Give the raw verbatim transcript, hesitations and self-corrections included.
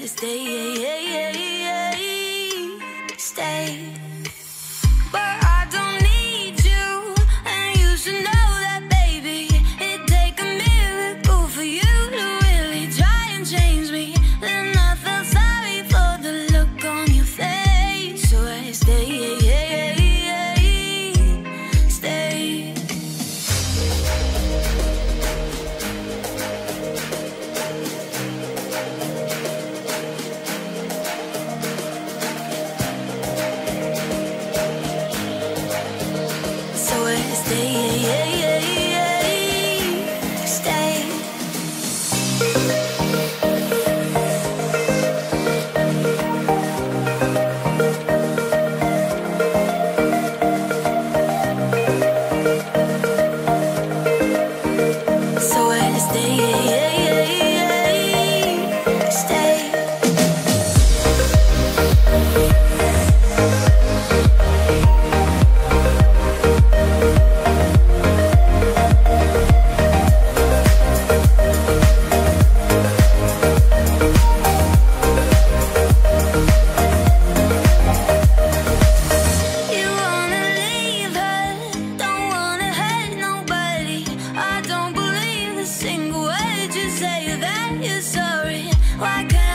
to stay, stay. But I don't need you, and you should know that, baby. It'd take a miracle for you to really try and change me. Then I felt sorry for the look on your face, so I stay, stay. So I stay, stay. So I stay, stay. You wanna leave her, don't wanna hurt nobody. I don't believe a single word you say that you're sorry. Why can't